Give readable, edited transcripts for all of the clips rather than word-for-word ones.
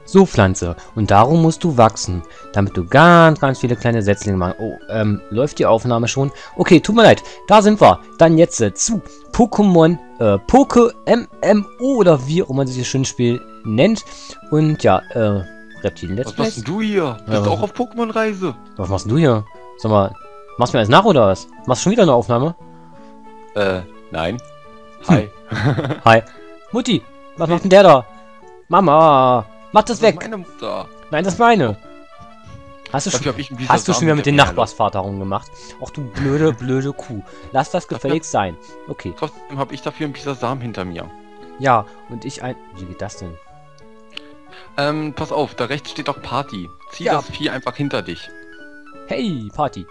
So, Pflanze. Und darum musst du wachsen, damit du ganz viele kleine Setzlinge machst. Oh, läuft die Aufnahme schon? Okay, tut mir leid. Da sind wir. Dann jetzt zu Pokémon, Poke MMO oder wie auch immer dieses schöne Spiel nennt. Und ja, Reptilien Let's Play. Was machst denn du hier? Bist du auch auf Pokémon-Reise? Was machst denn du hier? Sag mal, machst du mir alles nach oder was? Machst du schon wieder eine Aufnahme? Nein. Hi. Hi. Mutti, was macht denn der da? Mama, mach das weg. Das ist meine Mutter. Nein, das ist meine. Hast du Dafür schon wieder mit dem Nachbarsvater rumgemacht? Ach du blöde Kuh. Lass das gefälligst sein. Okay. Trotzdem habe ich dafür einen Bisasam hinter mir. Ja, und ich ein... Wie geht das denn? Pass auf, da rechts steht doch Party. Zieh Ja. das Vieh einfach hinter dich. Hey, Party.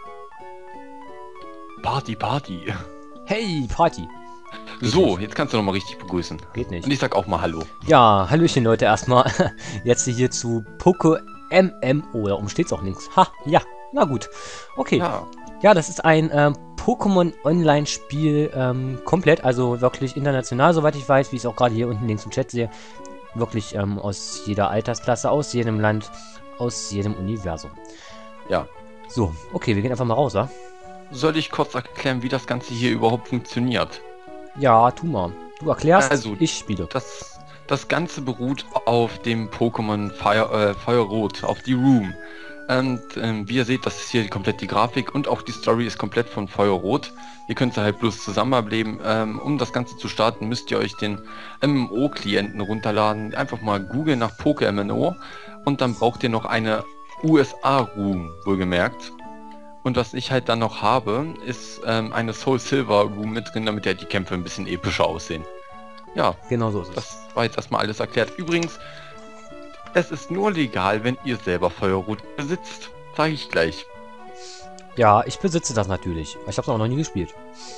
Party. Hey, Party. So, jetzt kannst du noch mal richtig begrüßen. Geht nicht. Und ich sag auch mal Hallo. Ja, hallöchen Leute erstmal. Jetzt hier zu Poke MMO. Da oben steht's auch links. Ha, ja. Na gut. Okay. Ja. Ja, das ist ein Pokémon Online-Spiel komplett, also wirklich international, soweit ich weiß, wie ich es auch gerade hier unten links im Chat sehe. Wirklich aus jeder Altersklasse, aus jedem Land, aus jedem Universum. Ja. So, okay, wir gehen einfach mal raus, ja? Soll ich kurz erklären, wie das Ganze hier überhaupt funktioniert? Ja, tu mal. Du erklärst, Also, ich spiele. Das Ganze beruht auf dem Pokémon Feuerrot, auf die Room. Und wie ihr seht, das ist hier komplett die Grafik und auch die Story ist komplett von Feuerrot. Ihr könnt halt bloß zusammen ableben. Um das Ganze zu starten, müsst ihr euch den MMO-Klienten runterladen. Einfach mal googeln nach PokeMNO und dann braucht ihr noch eine USA-Room, wohlgemerkt. Und was ich halt dann noch habe, ist eine Soul Silver Room mit drin, damit ja die Kämpfe ein bisschen epischer aussehen. Ja, Genau so ist es. das war jetzt erstmal alles erklärt. Übrigens, es ist nur legal, wenn ihr selber Feuerrot besitzt. Sage ich gleich. Ja, ich besitze das natürlich. Ich habe es auch noch nie gespielt.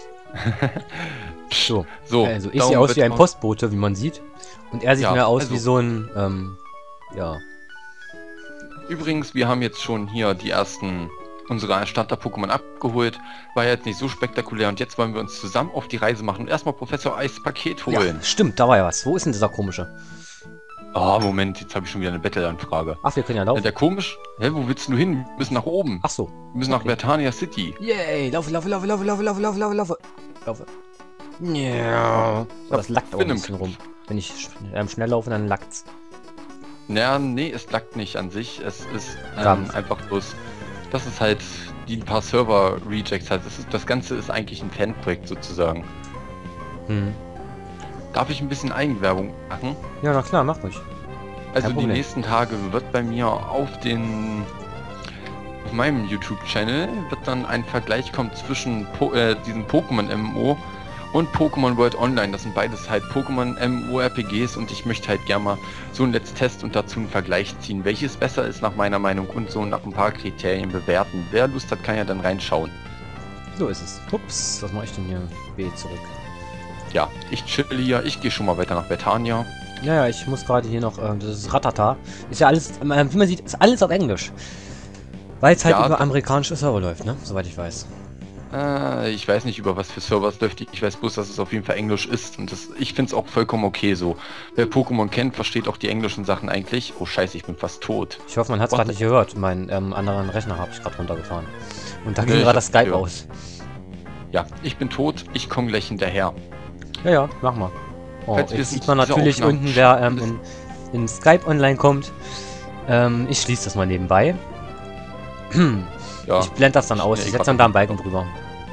So, So, also ich darum sehe aus wird wie ein auch- Postbote, wie man sieht. Und er sieht Ja, mehr aus also- wie so ein, ja. Übrigens, wir haben jetzt schon hier die ersten unsere Starter-Pokémon abgeholt. War jetzt nicht so spektakulär und jetzt wollen wir uns zusammen auf die Reise machen und erstmal Professor Eis Paket holen. Ja, stimmt, da war ja was. Wo ist denn dieser komische? Oh, Moment, jetzt habe ich schon wieder eine Battle-Anfrage. Ach, wir können ja laufen. Der komisch? Hä, wo willst du hin? Wir müssen nach oben. Ach so. Wir müssen nach okay. Vertania City. Yay, laufe. Ja. Oh, das lackt auch bin ein im bisschen rum. Wenn ich schnell laufe, dann lackt's. Naja, nee, es laggt nicht an sich. Es ist Ganz. einfach bloß, das ist halt die ein paar Server-Rejects hat. Das Ganze ist eigentlich ein Fanprojekt sozusagen. Hm. Darf ich ein bisschen Eigenwerbung machen? Ja, na klar, mach ruhig. Also die Problem. nächsten Tage wird bei mir auf meinem YouTube-Channel wird dann ein Vergleich kommen zwischen diesem Pokémon MMO und Pokémon World Online. Das sind beides halt Pokémon MMORPGs und ich möchte halt gerne mal so einen Let's Test und dazu einen Vergleich ziehen, welches besser ist nach meiner Meinung und so nach ein paar Kriterien bewerten. Wer Lust hat, kann ja dann reinschauen. So ist es. Ups, was mache ich denn hier? B zurück. Ja, ich chill hier, ich gehe schon mal weiter nach Vertania. Ja, ich muss gerade hier noch, das ist Ratata. Ist ja alles, wie man sieht, ist alles auf Englisch. Weil es halt Ja, über das- amerikanische Server läuft, ne? Soweit ich weiß. Ich weiß nicht, über was für Servers läuft. Ich weiß bloß, dass es auf jeden Fall Englisch ist. Und ich finde es auch vollkommen okay so. Wer Pokémon kennt, versteht auch die englischen Sachen eigentlich. Oh scheiße, ich bin fast tot. Ich hoffe, man hat es gerade nicht gehört. Meinen anderen Rechner habe ich gerade runtergefahren. Und da ging Nee, gerade ich das hab's Skype gehört. aus. Ja, ich bin tot. Ich komme gleich hinterher. Ja, mach mal. Oh, Falls wir jetzt es sieht man in dieser natürlich Aufnahme unten, wer schaffen, in Skype online kommt. Ich schließe das mal nebenbei. Ja, Ich blende das dann aus. Ja, Ich ich setze grad dann da einen Balken drüber.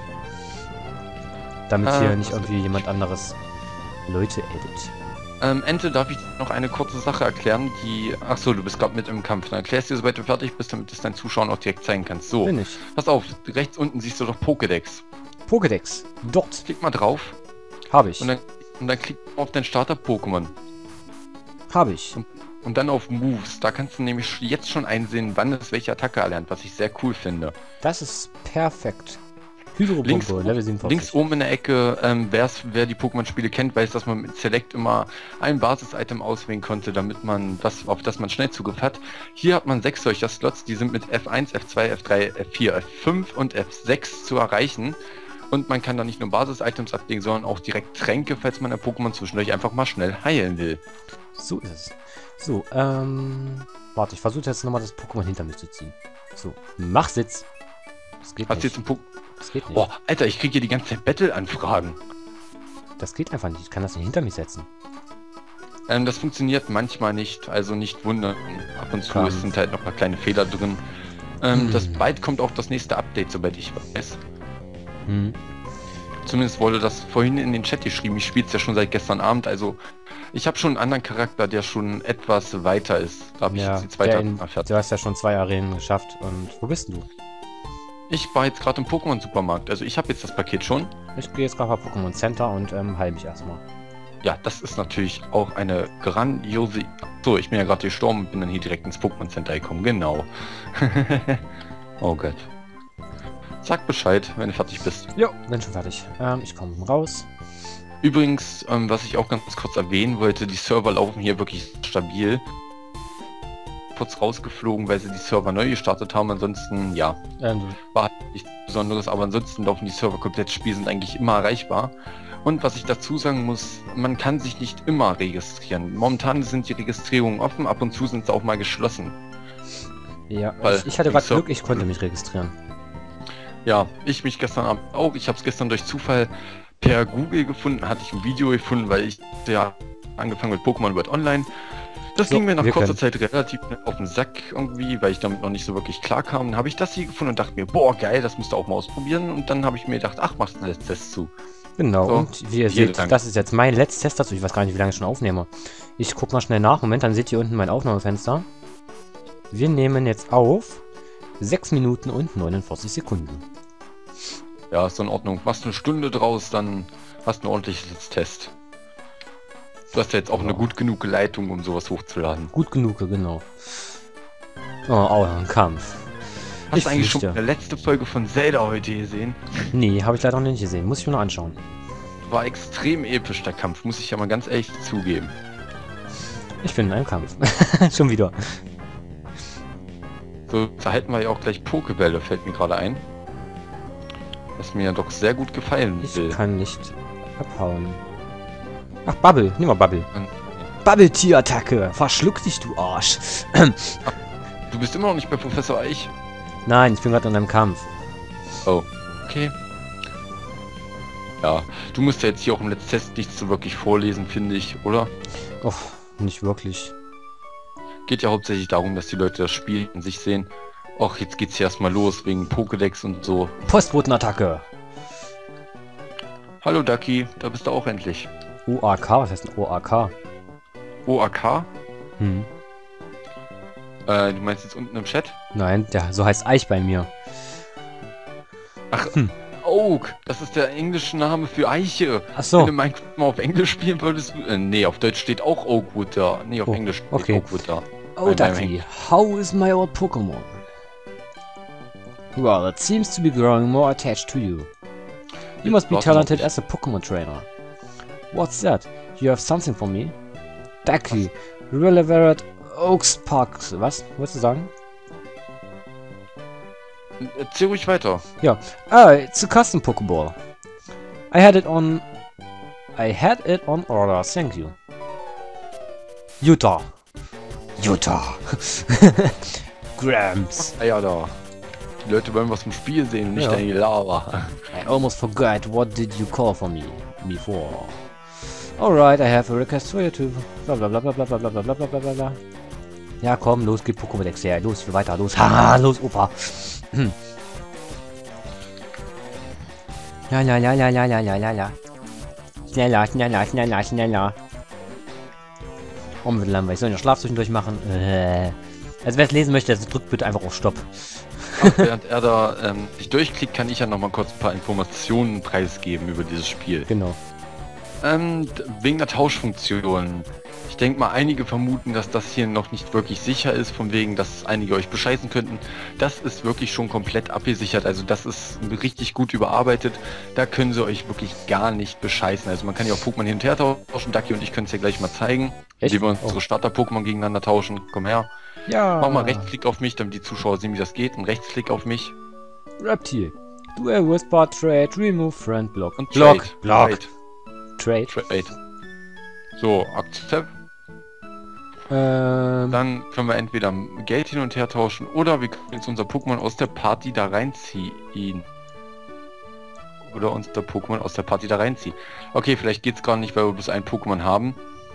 Damit hier nicht das irgendwie jemand anderes Leute edit. Ente, darf ich noch eine kurze Sache erklären, die... Achso, du bist gerade mit im Kampf. Dann erklärst du dir, sobald du fertig bist, damit du es deinen Zuschauern auch direkt zeigen kannst. So, Bin ich. pass auf. Rechts unten siehst du doch Pokédex. Pokédex. Dort. Klick mal drauf Habe ich. und dann klick auf dein Starter-Pokémon. Habe ich. Und dann auf Moves. Da kannst du nämlich jetzt schon einsehen, wann es welche Attacke erlernt, was ich sehr cool finde. Das ist perfekt. Links, Hydropumpe, Level 47. links oben in der Ecke, wer die Pokémon-Spiele kennt, weiß, dass man mit Select immer ein Basis-Item auswählen konnte, damit man auf das man schnell Zugriff hat. Hier hat man 6 solcher Slots, die sind mit F1, F2, F3, F4, F5 und F6 zu erreichen. Und man kann da nicht nur Basis-Items ablegen, sondern auch direkt Tränke, falls man ein Pokémon zwischendurch einfach mal schnell heilen will. So ist es. So, warte, ich versuche jetzt nochmal das Pokémon hinter mich zu ziehen. So, mach Sitz. Das geht Hast du nicht. jetzt ein Das geht nicht. Boah, Alter, ich krieg hier die ganze Zeit Battle-Anfragen. Das geht einfach nicht. Ich kann das nicht hinter mich setzen. Das funktioniert manchmal nicht, also nicht wundern. Ab und zu Kampf. sind halt noch ein paar kleine Fehler drin. Das bald kommt auch das nächste Update, soweit ich weiß. Hm. Zumindest wurde das vorhin in den Chat geschrieben. Ich spiele es ja schon seit gestern Abend, also ich habe schon einen anderen Charakter, der schon etwas weiter ist. Da habe ich Ja, jetzt die zweite mal du fertig. hast ja schon 2 Arenen geschafft. Und wo bist denn du? Ich war jetzt gerade im Pokémon-Supermarkt, also ich habe jetzt das Paket schon. Ich gehe jetzt gerade mal Pokémon Center und heile mich erstmal. Ja, das ist natürlich auch eine grandiose... So, ich bin ja gerade gestorben und bin dann hier direkt ins Pokémon Center gekommen, genau. Oh Gott. Sag Bescheid, wenn du fertig bist. Jo, bin schon fertig. Ich komme raus. Übrigens, was ich auch ganz kurz erwähnen wollte, die Server laufen hier wirklich stabil. Kurz rausgeflogen, weil sie die Server neu gestartet haben, ansonsten, ja, war halt nichts Besonderes, aber ansonsten laufen die Server komplett Spiel, sind eigentlich immer erreichbar. Und was ich dazu sagen muss, man kann sich nicht immer registrieren. Momentan sind die Registrierungen offen, ab und zu sind sie auch mal geschlossen. Ja, Weil ich hatte die gerade Server- Glück, ich konnte mich registrieren. Ja, ich mich gestern Abend auch. Ich habe es gestern durch Zufall per Google gefunden, hatte ich ein Video gefunden, weil ich ja angefangen mit Pokémon World Online. Das So, ging mir nach wir kurzer können. Zeit relativ auf den Sack irgendwie, weil ich damit noch nicht so wirklich klar kam. Dann habe ich das hier gefunden und dachte mir, boah geil, das musst du auch mal ausprobieren. Und dann habe ich mir gedacht, ach, machst du einen Test zu. Genau, So, und wie ihr vielen seht, Dank. das ist jetzt mein letztes Test dazu. Ich weiß gar nicht, wie lange ich schon aufnehme. Ich guck mal schnell nach. Moment, dann seht ihr unten mein Aufnahmefenster. Wir nehmen jetzt auf 6 Minuten und 49 Sekunden. Ja, ist so in Ordnung. Machst du eine Stunde draus, dann hast du ein ordentliches Test. Du hast ja jetzt auch eine gut genug Leitung, um sowas hochzuladen. Gut genug, genau. Oh, ein Kampf. Hast Ich du eigentlich schon fürchte. eine letzte Folge von Zelda heute gesehen? Nee, habe ich leider noch nicht gesehen. Muss ich mir noch anschauen. War extrem episch, der Kampf, muss ich ja mal ganz ehrlich zugeben. Ich bin in einem Kampf. Schon wieder. So, verhalten wir ja auch gleich Pokebälle, fällt mir gerade ein. Was mir ja doch sehr gut gefallen Ich will. kann nicht abhauen. Ach, Bubble. Nimm mal Bubble. An- Bubble-Tier-Attacke. Verschluck dich, du Arsch. Du bist immer noch nicht bei Professor Eich? Nein, ich bin gerade in einem Kampf. Oh, okay. Ja, du musst ja jetzt hier auch im letzten Test nichts so wirklich vorlesen, finde ich, oder? Oh, nicht wirklich. Geht ja hauptsächlich darum, dass die Leute das Spiel in sich sehen. Och, jetzt geht's hier erstmal los, wegen Pokédex und so. Postbotenattacke. Hallo Ducky, da bist du auch endlich. OAK, was heißt ein OAK? OAK? Hm. Du meinst jetzt unten im Chat? Nein, so heißt Eich bei mir. Oak, das ist der englische Name für Eiche. Ach Wenn so. du Minecraft mal auf Englisch spielen würdest, nee, auf Deutsch steht auch Oakwood da. Nee, auf Oh, Englisch steht okay. Oakwood da. Oh, Ducky, how is my old Pokémon? Well, it seems to be growing more attached to you. You must be Warte talented noch. as a Pokémon trainer. What's that? You have something for me? Ducky, Relevant Oaks Park. Was? Wolltest du sagen? Erzähl ruhig weiter. Ah, it's a custom Pokeball. I had it on order, thank you. Utah. Grams. Ah ja, da. Die Leute wollen was vom Spiel sehen und nicht Ja. deine Lava. I almost forgot, what did you call for me before? Alright, I have a request for you too. Bla bla bla bla bla bla bla bla bla bla bla bla. Ja komm, los, gib Pokédex her. Los, wir weiter, los. Haha, los, Opa. La la la la la la la la la. Schneller, schneller, schneller, schneller. Warum wird langweilig? Ich soll den Schlaf zwischendurch machen. Also wer es lesen möchte, drückt bitte einfach auf Stopp. Während er da sich durchklickt, kann ich ja noch mal kurz ein paar Informationen preisgeben über dieses Spiel. Genau. Wegen der Tauschfunktion. Ich denke mal, einige vermuten, dass das hier noch nicht wirklich sicher ist, von wegen, dass einige euch bescheißen könnten. Das ist wirklich schon komplett abgesichert, also das ist richtig gut überarbeitet. Da können sie euch wirklich gar nicht bescheißen. Also man kann ja auch Pokémon hin und her tauschen. Ducky und ich können es ja gleich mal zeigen, Echt? indem wir Oh. unsere Starter-Pokémon gegeneinander tauschen. Komm her. Ja. Mach mal Rechtsklick auf mich, damit die Zuschauer sehen, wie das geht. Und Rechtsklick auf mich. Reptil. Duel Whisper, Trade, Remove Friend, Block. Und Block, Trade. Block. Trade. Trade. So, Accept. Ähm, Dann können wir entweder Geld hin und her tauschen oder wir können jetzt unser Pokémon aus der Party da reinziehen. Oder unser Pokémon aus der Party da reinziehen. Okay, vielleicht geht's gar nicht, weil wir bloß ein Pokémon haben.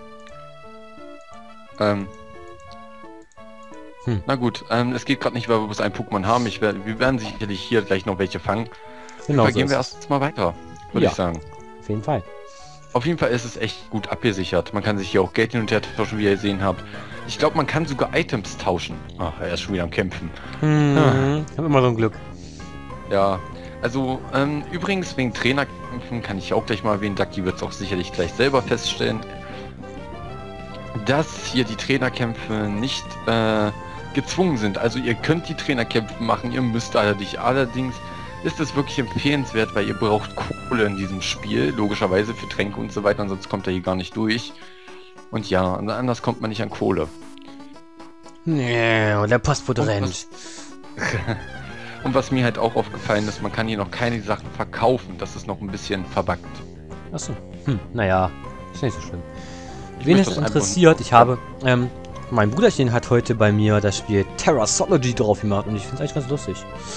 Na gut, es geht gerade nicht, weil wir bloß ein Pokémon haben. Wir werden sicherlich hier gleich noch welche fangen. genau so Gehen wir ist es. erst mal weiter, würde Ja. ich sagen. Auf jeden Fall. Auf jeden Fall ist es echt gut abgesichert. Man kann sich hier auch Geld hin und her tauschen, wie ihr gesehen habt. Ich glaube, man kann sogar Items tauschen. Ach, er ist schon wieder am Kämpfen. Ich hab immer so ein Glück. Ja, also übrigens wegen Trainerkämpfen kann ich auch gleich mal erwähnen, Ducky wird es auch sicherlich gleich selber feststellen, dass hier die Trainerkämpfe nicht gezwungen sind. Also ihr könnt die Trainerkämpfe machen, ihr müsst allerdings ist es wirklich empfehlenswert, weil ihr braucht Kohle in diesem Spiel, logischerweise für Tränke und so weiter, sonst kommt er hier gar nicht durch. Und ja, anders kommt man nicht an Kohle. Nee, und der Postbote Und rennt. Und was mir halt auch aufgefallen ist, man kann hier noch keine Sachen verkaufen, das ist noch ein bisschen verbuggt. Achso. Naja, ist nicht so schlimm. Ich Wen möchte es das einfach- interessiert, ich habe, mein Bruderchen hat heute bei mir das Spiel Terrasology drauf gemacht und ich finde es eigentlich ganz lustig.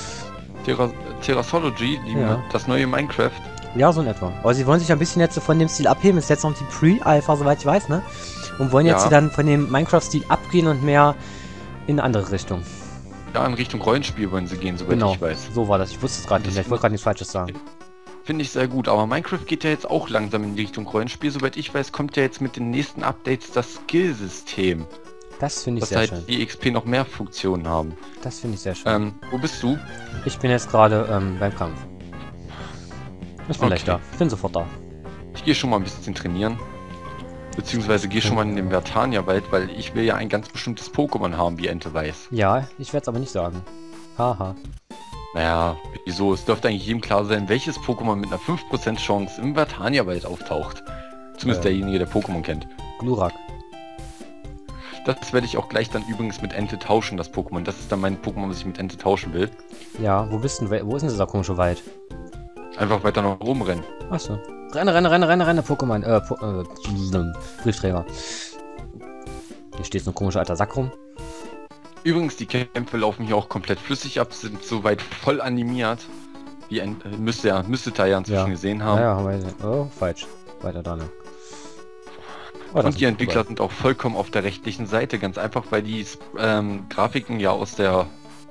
Terrasology, Ja. das neue Minecraft. Ja, so in etwa. Aber sie wollen sich ein bisschen jetzt so von dem Stil abheben. Ist jetzt noch die Pre-Alpha, soweit ich weiß, ne? Und wollen jetzt Ja. dann von dem Minecraft-Stil abgehen und mehr in eine andere Richtung. Ja, in Richtung Rollenspiel wollen sie gehen, soweit Genau, ich weiß. so war das. Ich wusste es gerade nicht. Ich wollte gerade nichts Falsches sagen. Finde ich sehr gut, aber Minecraft geht ja jetzt auch langsam in die Richtung Rollenspiel. Soweit ich weiß, kommt ja jetzt mit den nächsten Updates das Skill-System. Das finde ich Dass sehr halt schön. die XP noch mehr Funktionen haben. Das finde ich sehr schön. Wo bist du? Ich bin jetzt gerade beim Kampf. Ich bin Okay. gleich da. Ich bin sofort da. Ich gehe schon mal ein bisschen trainieren. Beziehungsweise gehe schon mal in den Vertania-Wald, weil ich will ja ein ganz bestimmtes Pokémon haben, wie Ente weiß. Ja, ich werde es aber nicht sagen. Haha. Naja, wieso? Es dürfte eigentlich jedem klar sein, welches Pokémon mit einer 5% Chance im Vertania-Wald auftaucht. Zumindest derjenige, der Pokémon kennt. Glurak. Das werde ich auch gleich dann übrigens mit Ente tauschen, das Pokémon. Das ist dann mein Pokémon, was ich mit Ente tauschen will. Ja, wo bist du? Wo ist denn dieser komische Wald? Einfach weiter noch rumrennen. Achso. Renne, Pokémon. Briefträger. Hier steht so ein komischer alter Sack rum. Übrigens, die Kämpfe laufen hier auch komplett flüssig ab, sind soweit voll animiert. Wie müsste da ja inzwischen Ja. gesehen haben. Ja, haben wir gesehen. Oh, falsch. Weiter da, ne? Oh, das Und die ist Entwickler super. sind auch vollkommen auf der rechtlichen Seite, ganz einfach, weil die Grafiken ja aus der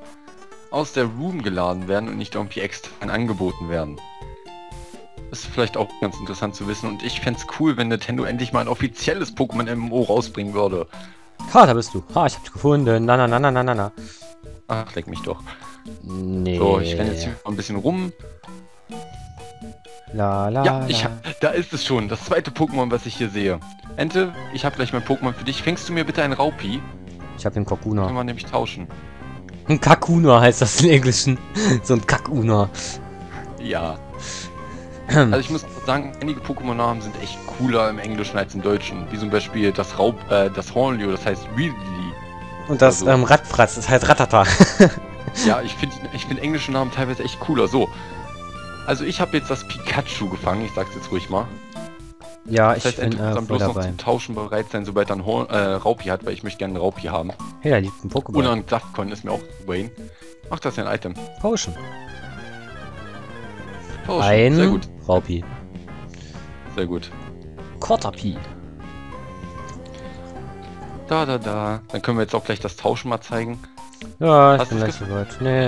Room geladen werden und nicht irgendwie extern angeboten werden. Das ist vielleicht auch ganz interessant zu wissen und ich fände es cool, wenn Nintendo endlich mal ein offizielles Pokémon MMO rausbringen würde. Ha, da bist du. Ha, ich hab dich gefunden. Na. Ach, leck mich doch. Nee. So, ich renne jetzt hier mal ein bisschen rum. La. Da ist es schon, das zweite Pokémon, was ich hier sehe. Ente, ich habe gleich mein Pokémon für dich. Fängst du mir bitte einen Raupi? Ich hab den Können Kokuna. wir nämlich tauschen. Ein Kakuna heißt das im Englischen. So ein Kakuna. Ja. Also ich muss sagen, einige Pokémon-Namen sind echt cooler im Englischen als im Deutschen. Wie zum Beispiel das Hornlio, das heißt Really. Und das Also- Radfratz, das heißt Ratata. Ja, ich find englische Namen teilweise echt cooler. So. Also ich habe jetzt das Pikachu gefangen, ich sag's jetzt ruhig mal. Ja, Das ich heißt, bin Ente muss dann voll bloß noch dabei. zum Tauschen bereit sein, sobald er einen Raupi hat, weil ich möchte gerne einen Raupi haben. Hey, da liegt ein Oder Pokémon. ein Saftcoin ist mir auch Wayne. Ach, das ist ja ein Item. Potion. Tauschen. Sehr Ein gut, Raupi. sehr gut. Quarterpi. Da. Dann können wir jetzt auch gleich das Tauschen mal zeigen. Ja, ich Hast bin du's gleich soweit. Nee.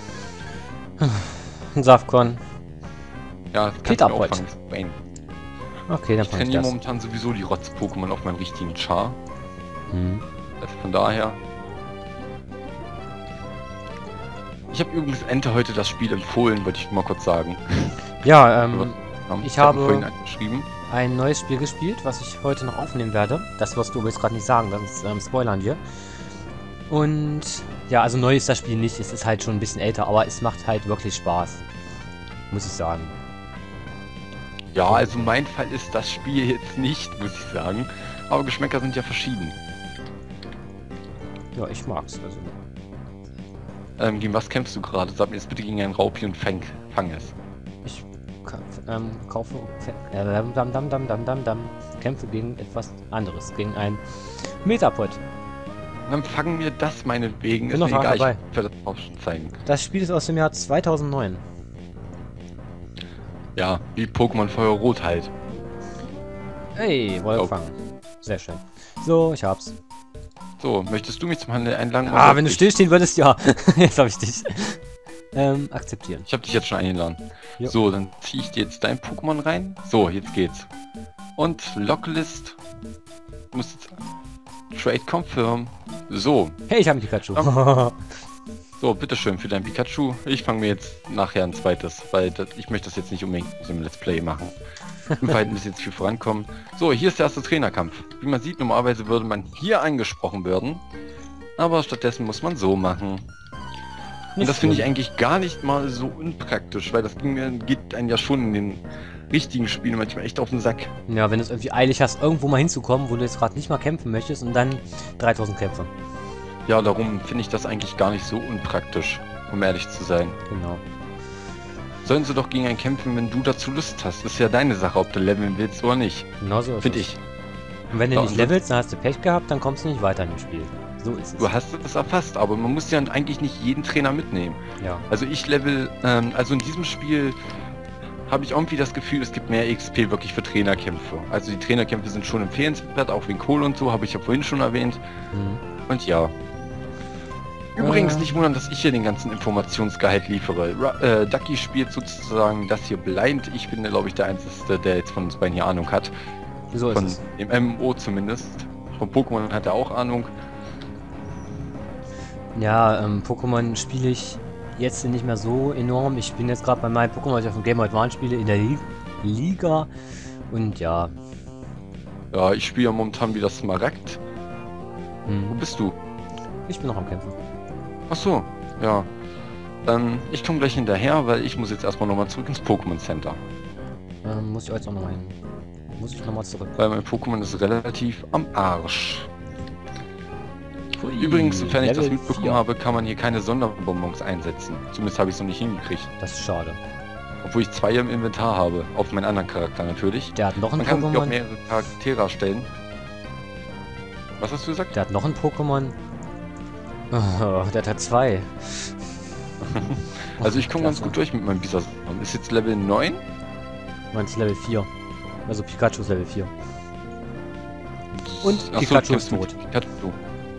Ein Safkon. Ja, das Geht kannst du ab mir auch heute. fangen. Wayne. Okay, dann Ich fang ich trainiere das. momentan sowieso die Rotz-Pokémon auf meinen richtigen Char. Hm. Also von daher. Ich habe übrigens Ente heute das Spiel empfohlen, wollte ich mal kurz sagen. Ja, Ich habe- hab vorhin angeschrieben. ein neues Spiel gespielt, was ich heute noch aufnehmen werde. Das wirst du jetzt gerade nicht sagen, das spoilern wir. Und ja, also neu ist das Spiel nicht, es ist halt schon ein bisschen älter, aber es macht halt wirklich Spaß. Muss ich sagen. Ja, also mein Fall ist das Spiel jetzt nicht, muss ich sagen. Aber Geschmäcker sind ja verschieden. Ja, ich mag's. Also. Gegen was kämpfst du gerade? Sag mir jetzt bitte gegen einen Raupi und fang es. Ich kaufe... Kämpfe gegen etwas anderes. Gegen ein Metapod. Dann fangen wir das meinetwegen. Bin noch dabei. Ich werde das auch schon zeigen. Das Spiel ist aus dem Jahr 2009. Ja, wie Pokémon Feuer Rot halt. Hey, Wolle fangen. Sehr schön. So, ich hab's. So, möchtest du mich zum Handel einladen? Ah, wenn du stillstehen würdest, ja. Jetzt habe ich dich. Akzeptieren. Ich habe dich jetzt schon eingeladen. Jo. So, dann ziehe ich dir jetzt dein Pokémon rein. So, jetzt geht's. Und Locklist. Du musst jetzt Trade Confirm. So. Hey, ich habe einen Pikachu. So, bitteschön für dein Pikachu. Ich fange mir jetzt nachher ein zweites, weil ich möchte das jetzt nicht unbedingt im Let's Play machen. Im Verhalten bis jetzt viel vorankommen. So, hier ist der erste Trainerkampf. Wie man sieht, normalerweise würde man hier angesprochen werden. Aber stattdessen muss man so machen. Und das finde ich eigentlich gar nicht mal so unpraktisch, weil das geht einen ja schon in den richtigen Spielen manchmal echt auf den Sack. Ja, wenn du es irgendwie eilig hast, irgendwo mal hinzukommen, wo du jetzt gerade nicht mal kämpfen möchtest und dann 3000 Kämpfe. Ja, darum finde ich das eigentlich gar nicht so unpraktisch, um ehrlich zu sein. Genau. Sollen sie doch gegen einen kämpfen, wenn du dazu Lust hast. Ist ja deine Sache, ob du leveln willst oder nicht. Genau so ist Finde es. ich. Und wenn du Ja, nicht levelst, dann hast du Pech gehabt, dann kommst du nicht weiter in dem Spiel. So ist es. Du hast es erfasst, aber man muss ja eigentlich nicht jeden Trainer mitnehmen. Ja. Also ich level, also in diesem Spiel habe ich irgendwie das Gefühl, es gibt mehr XP wirklich für Trainerkämpfe. Also die Trainerkämpfe sind schon empfehlenswert, auch wegen Kohl und so, habe ich ja vorhin schon erwähnt. Mhm. Und ja. Übrigens nicht wundern, dass ich hier den ganzen Informationsgehalt liefere. Ducky spielt sozusagen das hier blind. Ich bin, glaube ich, der Einzige, der jetzt von uns beiden hier Ahnung hat. So ist Von es. dem MMO zumindest. Von Pokémon hat er auch Ahnung. Ja, Pokémon spiele ich jetzt nicht mehr so enorm. Ich bin jetzt gerade bei meinem Pokémon, was ich auf dem Game Boy Advance spiele, in der Liga. Und ja. Ja, ich spiele ja momentan wieder Smaragd. Wo bist du? Ich bin noch am Kämpfen. Ach so, ja. Ich komme gleich hinterher, weil ich muss jetzt erstmal nochmal zurück ins Pokémon Center. Muss ich jetzt auch nochmal hin. Muss ich nochmal zurück. Weil mein Pokémon ist relativ am Arsch. Ui, Übrigens, sofern ich das Level mitbekommen 4. habe, kann man hier keine Sonderbonbons einsetzen. Zumindest habe ich es noch nicht hingekriegt. Das ist schade. Obwohl ich 2 im Inventar habe. Auf meinen anderen Charakter natürlich. Der hat noch ein Man kann sich auch Pokémon. mehrere Charaktere erstellen. Was hast du gesagt? Der hat noch ein Pokémon. Oh, der hat 2. Also ich komme ganz gut durch mit meinem Bisasam. Ist jetzt Level 9? Meins Level 4. Also Pikachu ist Level 4. Und Ach so, Pikachu kämpfst ist du tot. mit Pikachu.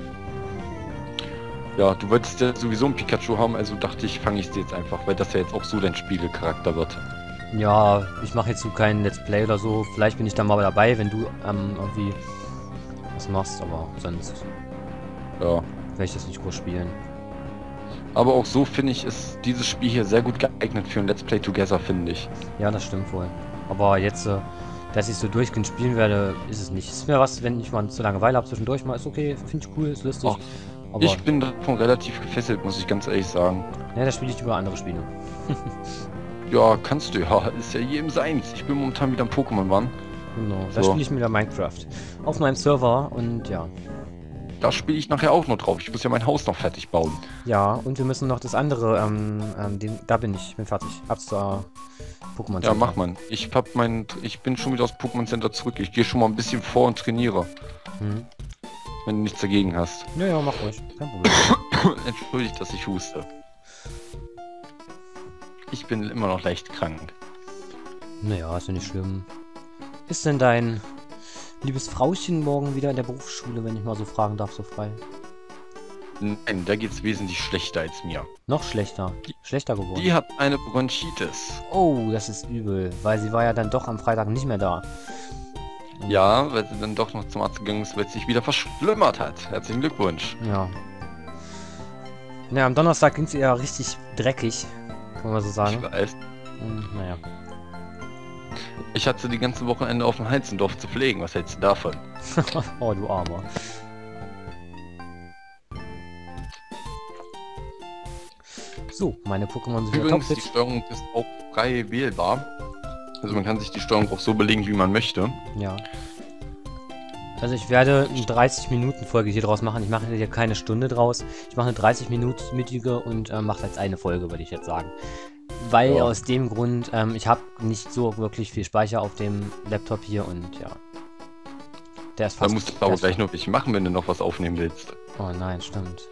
Ja, du wolltest ja sowieso ein Pikachu haben, also dachte ich, fange ich es dir jetzt einfach, weil das ja jetzt auch so dein Spiegelcharakter wird. Ja, ich mache jetzt so kein Let's Play oder so. Vielleicht bin ich dann mal dabei, wenn du irgendwie was machst, aber sonst Ja. werde ich das nicht groß spielen. Aber auch so finde ich, ist dieses Spiel hier sehr gut geeignet für ein Let's Play Together, finde ich. Ja, das stimmt wohl. Aber jetzt, dass ich so durchgehend spielen werde, ist es nicht. Ist mir was, wenn ich mal zu Langeweile habe zwischendurch mal, ist okay, finde ich cool, ist lustig. Ach, Aber Ich bin davon relativ gefesselt, muss ich ganz ehrlich sagen. ja, da spiele ich über andere Spiele. Ja, kannst du ja, ist ja jedem seins. Ich bin momentan wieder am Pokémon Run. Genau, da So. spiele ich wieder Minecraft. Auf meinem Server und ja. Da spiele ich nachher auch noch drauf. Ich muss ja mein Haus noch fertig bauen. Ja, und wir müssen noch das andere, da bin bin fertig. Ab zur Pokémon Ja, Center. mach man. Ich bin schon wieder aus Pokémon Center zurück. Ich gehe schon mal ein bisschen vor und trainiere, Mhm. wenn du nichts dagegen hast. Ja, ja, mach ruhig. Kein Problem. Entschuldigt, dass ich huste. Ich bin immer noch leicht krank. Naja, ist ja nicht schlimm. Ist denn dein liebes Frauchen morgen wieder in der Berufsschule, wenn ich mal so fragen darf, so frei? Nein, da geht's wesentlich schlechter als mir. Noch schlechter. Schlechter geworden. Die hat eine Bronchitis. Oh, das ist übel, weil sie war ja dann doch am Freitag nicht mehr da. Ja, weil sie dann doch noch zum Arzt gegangen ist, weil es sich wieder verschlimmert hat. Herzlichen Glückwunsch. Ja. Ja, am Donnerstag ging es ihr ja richtig dreckig, kann man so Ich sagen. weiß. Naja. Ich hatte die ganze Wochenende auf dem Heizendorf zu pflegen. Was hältst du davon? Oh, du Armer. So, meine Pokémon sind wieder Übrigens, die topfit. Steuerung ist auch frei wählbar. Also man kann sich die Steuerung auch so belegen, wie man möchte. Ja. Also ich werde eine 30-Minuten-Folge hier draus machen. Ich mache hier keine Stunde draus. Ich mache eine 30-minütige und mache jetzt eine Folge, würde ich jetzt sagen. Weil Ja. aus dem Grund, ich habe nicht so wirklich viel Speicher auf dem Laptop hier und ja. Der ist Dann fast... musst du der aber ist gleich noch welche machen, wenn du noch was aufnehmen willst. Oh nein, stimmt.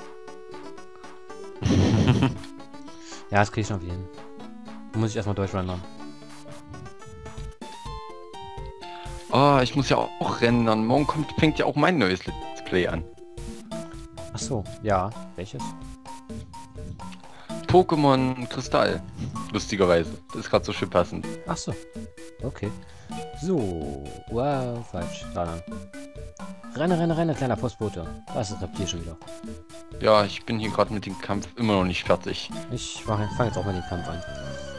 Ja, das krieg ich noch wieder hin. Muss ich erstmal durchrendern. Oh, ich muss ja auch rendern. Morgen fängt ja auch mein neues Let's Play an. Ach so, ja. Welches? Pokémon Kristall. Lustigerweise. Das ist gerade so schön passend. Ach so. Okay. So. Wow, falsch. Da lang. Renne, kleiner Postbote. Das ist das Reptil schon wieder. Ja, ich bin hier gerade mit dem Kampf immer noch nicht fertig. Ich fange jetzt auch mal den Kampf an.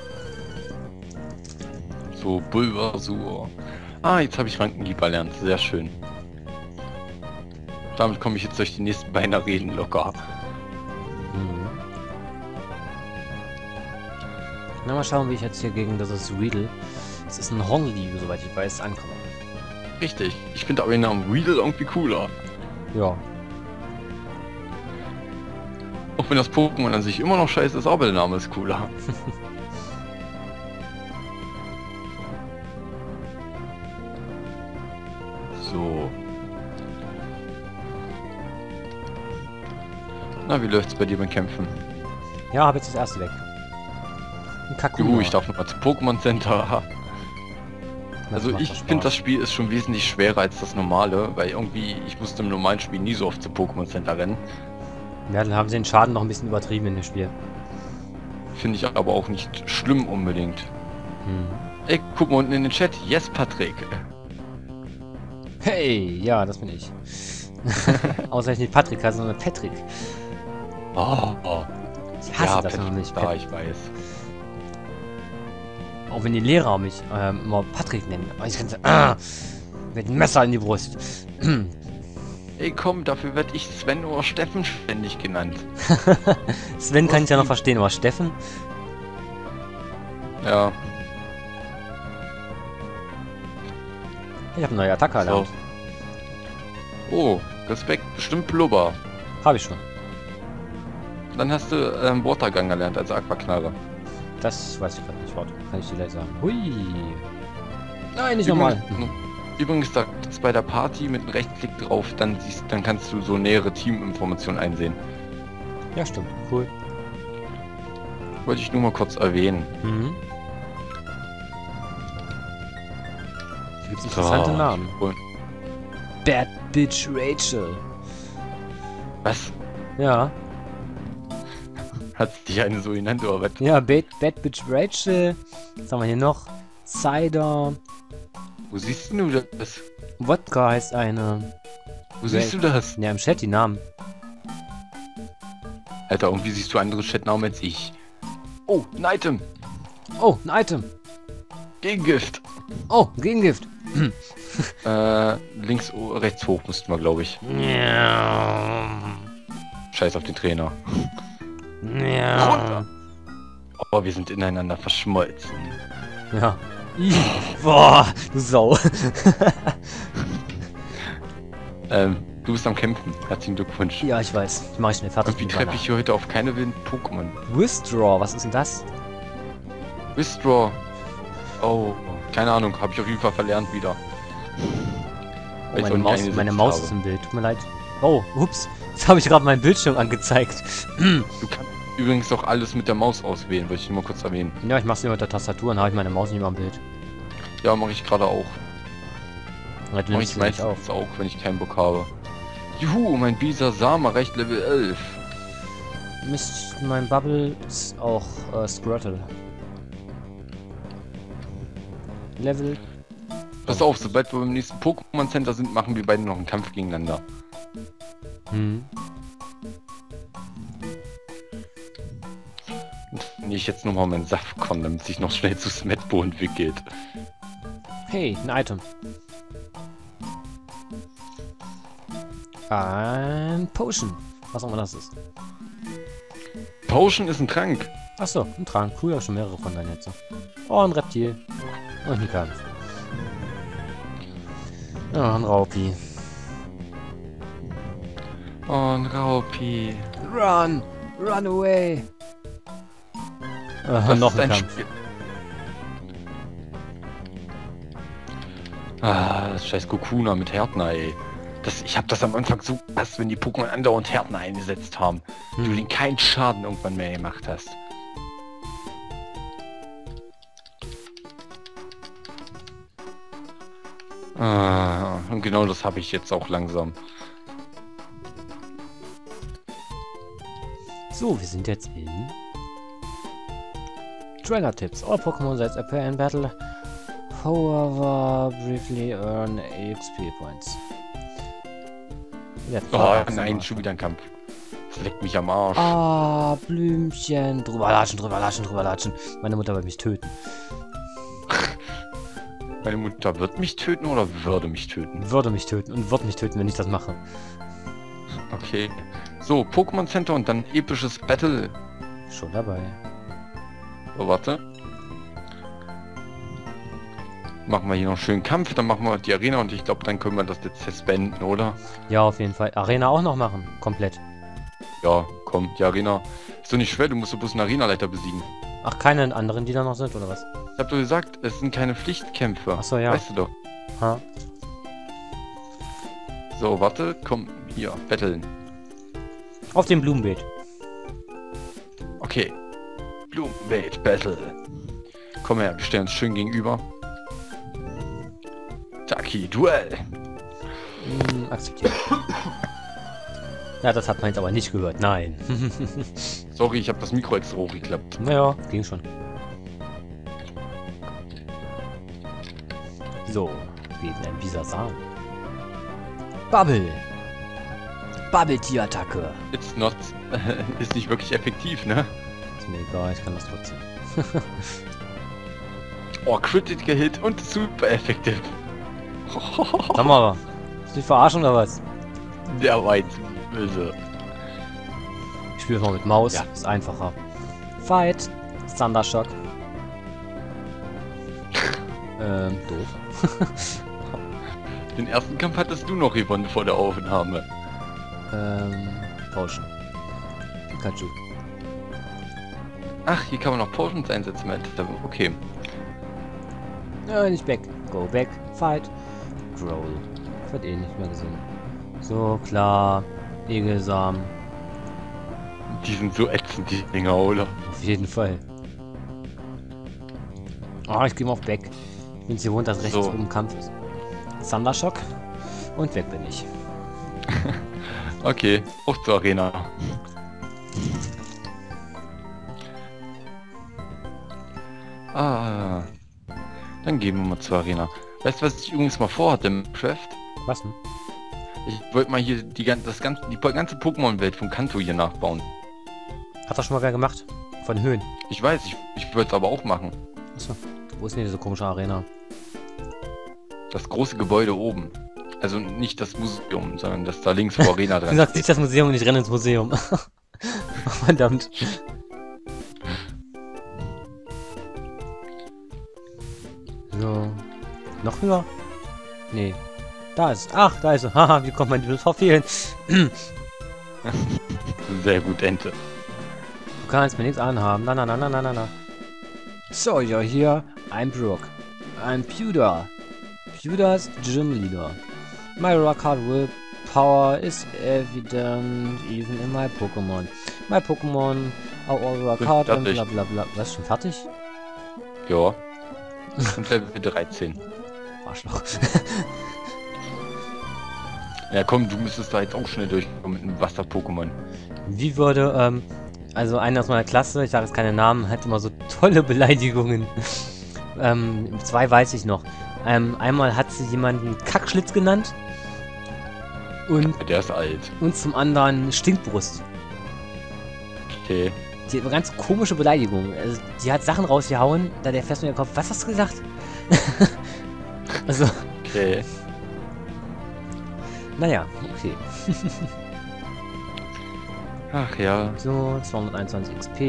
So, Bulbasur. Ah, jetzt habe ich Rankenhieb erlernt. Sehr schön. Damit komme ich jetzt durch die nächsten beiden Arenen locker. Mhm. Na, mal schauen, wie ich jetzt hier gegen das Weedle. Es ist ein Honli, soweit ich weiß, ankomme. Richtig. Ich finde aber den Namen Weedle irgendwie cooler. Ja. Auch wenn das Pokémon an sich immer noch scheiße ist, aber der Name ist cooler. So. Na, wie läuft's bei dir beim Kämpfen? Ja, habe jetzt das erste weg. Ein Kakuna. Juhu, ich darf nochmal zum Pokémon Center. Das Also macht ich doch finde, Spaß. das Spiel ist schon wesentlich schwerer als das normale, weil irgendwie, ich musste im normalen Spiel nie so oft zum Pokémon Center rennen. Ja, dann haben sie den Schaden noch ein bisschen übertrieben in dem Spiel. Finde ich aber auch nicht schlimm unbedingt. Hm. Ey, guck mal unten in den Chat. Yes, Patrick. Hey, ja, das bin ich. Außer ich nicht Patrick heiße, sondern Patrick. Oh, oh. Ich hasse Ja, das, wenn man mich Patrick, ich weiß. Auch wenn die Lehrer mich immer Patrick nennen. Aber ich kann mit einem Messer in die Brust. Ey, komm, dafür werde ich Sven oder Steffen ständig genannt. Sven kann ich ja noch verstehen, aber Steffen? Ja, Ich habe eine neue Attacke so. erlernt. Oh, Respekt, bestimmt Blubber. Habe ich schon. Dann hast du Watergang erlernt, also Aquaknarre. Das weiß ich gerade nicht. Warte, kann ich dir gleich sagen. Hui. Nein, nicht nochmal. Übrigens, da ist bei der Party mit einem Rechtsklick drauf, dann kannst du so nähere Teaminformationen einsehen. Ja, stimmt. Cool. Wollte ich nur mal kurz erwähnen. Mhm. Hier gibt's interessante Namen. Und Bad Bitch Rachel. was? Ja. Hat dich eine so genannt oder was? Ja, Bad Bitch Rachel. Was haben wir hier noch? Cider. Wo siehst du das? Wodka heißt eine. Wo siehst du das? Ja, im Chat die Namen. Alter, irgendwie siehst du andere Chatnamen als ich. Oh, ein Item. Oh, ein Item. Gegengift. Oh, Gegengift. Links, rechts hoch müssten wir, glaube ich. Ja. Scheiß auf den Trainer. Ja. Runter. Oh, wir sind ineinander verschmolzen. Ja. Ih, boah, du Sau. Du bist am Kämpfen. Herzlichen Glückwunsch. Ja, ich weiß. Ich mache schnell fertig. Und wie mit treffe meiner- ich hier heute auf keine wilden Pokémon? Withdraw, was ist denn das? Withdraw. Oh, keine Ahnung. Habe ich auf jeden Fall verlernt wieder. Oh, Weil ich meine auch nie Maus, eingesetzt meine Maus habe. ist im Bild. Tut mir leid. Oh, ups. Jetzt habe ich gerade meinen Bildschirm angezeigt. Du kannst übrigens auch alles mit der Maus auswählen, wollte ich nur mal kurz erwähnen. Ja, ich mach's nur mit der Tastatur und habe ich meine Maus nicht mehr im Bild. Ja, mache ich gerade auch. Ja, du Mache nimmst ich sie nicht auf. meistens auch, wenn ich keinen Bock habe. Juhu, mein Bisasam erreicht Level 11. Mist, mein Bubble ist auch Squirtle. Level. Pass auf, sobald wir beim nächsten Pokémon Center sind, machen wir beide noch einen Kampf gegeneinander. Hm. Und ich jetzt nochmal meinen Saft kommen, damit sich noch schnell zu Smetbo entwickelt. Hey, ein Item. Ein Potion. Was auch immer das ist. Potion ist ein Trank. Achso, ein Trank. Cool, ja schon mehrere von deinen jetzt. Oh, ein Reptil. Und ein Kampf. Ja, ein Raupi. Oh, ein Raupi. Run! Run away! Das Noch ist ein Kampf. Spiel. Ah, das scheiß Kokuna mit Härtner, ey. Ich hab das am Anfang so gehasst, wenn die Pokémon andauernd Härtner eingesetzt haben. Du denen keinen Schaden irgendwann mehr gemacht hast. Ah, und genau das habe ich jetzt auch langsam. So, wir sind jetzt in Trainer-Tipps. All Pokémon that appear in battle, however, briefly earn XP points. Jetzt Oh nein, schon wieder ein Kampf. Das leckt mich am Arsch. Ah, Blümchen. Drüber latschen, drüber latschen, drüber latschen. Meine Mutter wird mich töten. Meine Mutter wird mich töten oder würde mich töten? Würde mich töten und wird mich töten, wenn ich das mache. Okay. So, Pokémon Center und dann episches Battle. Schon dabei. So, warte. Machen wir hier noch einen schönen Kampf, dann machen wir die Arena und ich glaube, dann können wir das jetzt suspenden, oder? Ja, auf jeden Fall. Arena auch noch machen. Komplett. Ja, komm, die Arena. Ist doch nicht schwer, du musst doch bloß einen Arenaleiter besiegen. Ach, keine anderen, die da noch sind, oder was? Ich hab doch gesagt, es sind keine Pflichtkämpfe. Ach so, ja. Weißt du doch. Ha. So, warte, komm, hier, betteln. Auf dem Blumenbeet. Okay. Blumenbeet Battle. Komm her, wir stellen uns schön gegenüber. Taki, Duell. Akzeptiert. Ja, das hat man jetzt aber nicht gehört. Nein. Sorry, ich habe das Mikro extra hochgeklappt. Naja, ging schon. So, geht ein Bisasam. Bubble. Bubble-Tier-Attacke. It's not. Ist nicht wirklich effektiv, ne? Ist mir egal, ich kann das trotzdem. Oh, Critical Hit und super effektiv. Sag mal, ist die verarschen oder was? Der war jetzt böse. Ich spiele mal mit Maus, Ja. ist einfacher. Fight. Thundershock. Doof. Den ersten Kampf hattest du noch gewonnen vor der Aufnahme. Potion. Pikachu. Ach, hier kann man noch Potions einsetzen. Okay. Ja, nicht back. Go back. Fight. Growl. Wird eh nicht mehr gesehen. So, klar. Egelsamen. Die sind so ätzend, die Dinger, oder? Auf jeden Fall. Oh, ich gehe mal auf back. Ich bin es gewohnt, dass rechts So. oben Kampf ist. Thundershock. Und weg bin ich. Okay, hoch zur Arena. Ah. Dann gehen wir mal zur Arena. Weißt du, was ich übrigens mal vorhatte im Craft? Was denn? Ich wollte mal hier die ganze Pokémon-Welt von Kanto hier nachbauen. Hat das schon mal wer gemacht? Von Höhen. Ich weiß, ich würde es aber auch machen. Achso. Wo ist denn diese komische Arena? Das große Gebäude oben. Also nicht das Museum, sondern das da links vor Arena Du dran. sagst nicht das Museum und ich renne ins Museum. Verdammt. So. Noch höher? Nee. Da ist. Ach, da ist er. Haha, wie kommt man die verfehlen? Sehr gut, Ente. Du kannst mir nichts anhaben. Na, na, na, na, na, na, na. So, you're here. I'm Brooke. I'm Pewter. Pewter's Gym Leader. My rock hard willpower is evident even in my Pokémon. My Pokémon are all rock hard and Fertig. bla bla bla. Was, schon fertig? Ja. Und Level 13. Arschloch. Ja komm, du müsstest da jetzt auch schnell durchkommen mit einem Wasser-Pokémon. Wie würde, also einer aus meiner Klasse, ich sage jetzt keine Namen, hat immer so tolle Beleidigungen. Zwei weiß ich noch. Einmal hat sie jemanden Kackschlitz genannt und Der ist alt. zum anderen Stinkbrust. Okay. Die hat ganz komische Beleidigungen. Also, die hat Sachen rausgehauen, da der fest in den Kopf. Was hast du gesagt? Also, Okay. naja, okay. Ach ja. So, 221 XP.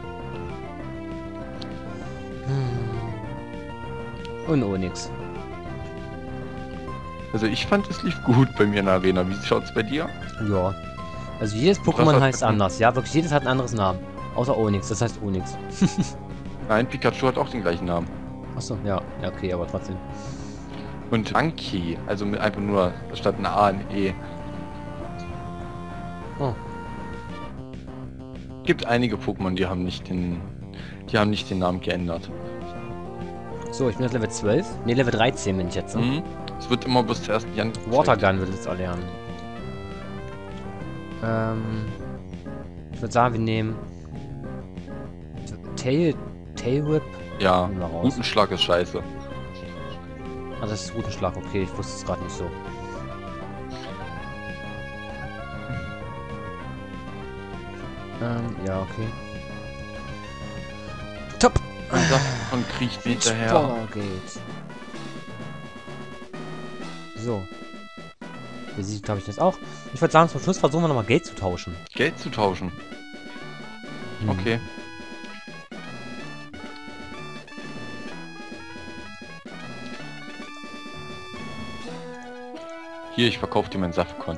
Und Onyx. Also ich fand, es lief gut bei mir in der Arena. Wie schaut's bei dir? Ja. Also jedes Pokémon heißt anders, ja, wirklich jedes hat ein anderes Namen. Außer Onix, das heißt Onix. Nein, Pikachu hat auch den gleichen Namen. Achso, ja, ja, okay, aber trotzdem. Und Anki, also mit einfach nur statt ein A ein E. Oh. Gibt einige Pokémon, die haben nicht den Namen geändert. So, ich bin jetzt Level 12. Ne, Level 13 bin ich jetzt. Ne? Mhm. Es wird immer bis zur ersten Jan. Watergun wird jetzt erlernen. Ich würde sagen, wir nehmen Tail Whip. Ja, Nehmen wir raus. Rutenschlag ist scheiße. Ah, das ist Rutenschlag, okay, ich wusste es gerade nicht so. Ja, okay. Top! Und kriecht hinterher. Spoiler geht. So. Besiegt habe ich das auch. Ich würde sagen, zum Schluss versuchen wir nochmal Geld zu tauschen. Geld zu tauschen? Okay. Hier, ich verkaufe dir meinen Saftkon.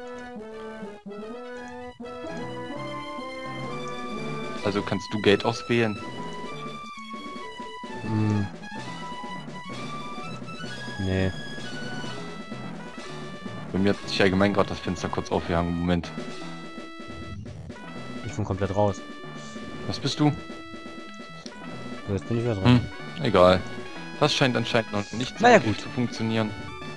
Also kannst du Geld auswählen? Nee. Bei mir hat sich allgemein gerade das Fenster kurz aufgehangen. Moment. Ich bin komplett raus. Was bist du? So, jetzt bin ich wieder dran. Egal. Das scheint anscheinend noch nicht Na ja, richtig gut zu funktionieren.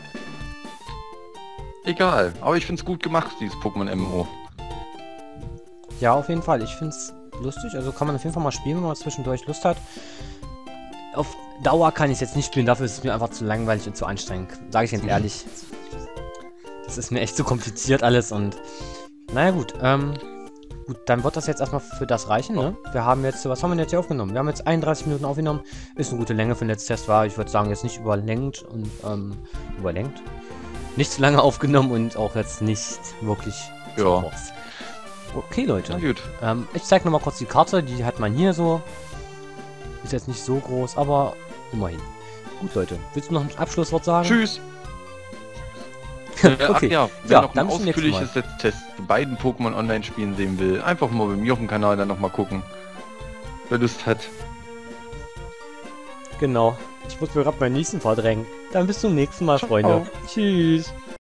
Egal, aber ich find's gut gemacht, dieses Pokémon MMO. Ja, auf jeden Fall. Ich find's lustig. Also kann man auf jeden Fall mal spielen, wenn man zwischendurch Lust hat. Auf Dauer kann ich es jetzt nicht spielen, dafür ist es mir einfach zu langweilig und zu anstrengend. Sage ich ganz ehrlich. Das ist mir echt zu kompliziert alles und... Naja gut, gut, dann wird das jetzt erstmal für das reichen, ne? Wir haben jetzt, was haben wir jetzt hier aufgenommen? Wir haben jetzt 31 Minuten aufgenommen. Ist eine gute Länge für den letzten Test, war, ich würde sagen, jetzt nicht überlenkt und, überlenkt. Nicht zu lange aufgenommen und auch jetzt nicht wirklich zu kurz. Okay, Leute. Na gut. Ich zeige nochmal kurz die Karte, die hat man hier so. Ist jetzt nicht so groß, aber immerhin. Gut, Leute. Willst du noch ein Abschlusswort sagen? Tschüss! Okay. Ach ja, wer Ja, noch ein dann bis zum nächsten ausführliches Test zu beiden Pokémon online spielen sehen will, einfach mal bei mir auf dem Kanal dann nochmal gucken. Wer Lust hat. Genau. Ich muss mir gerade meinen nächsten verdrängen. Dann bis zum nächsten Mal, Freunde. Tschüss.